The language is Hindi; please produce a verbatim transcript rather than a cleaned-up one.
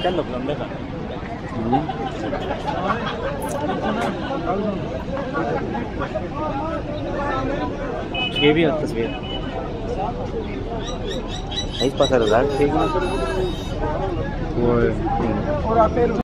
Kan lo belum dekat. ये भी है तस्वीर ऐसा पता लगा ठीक है वो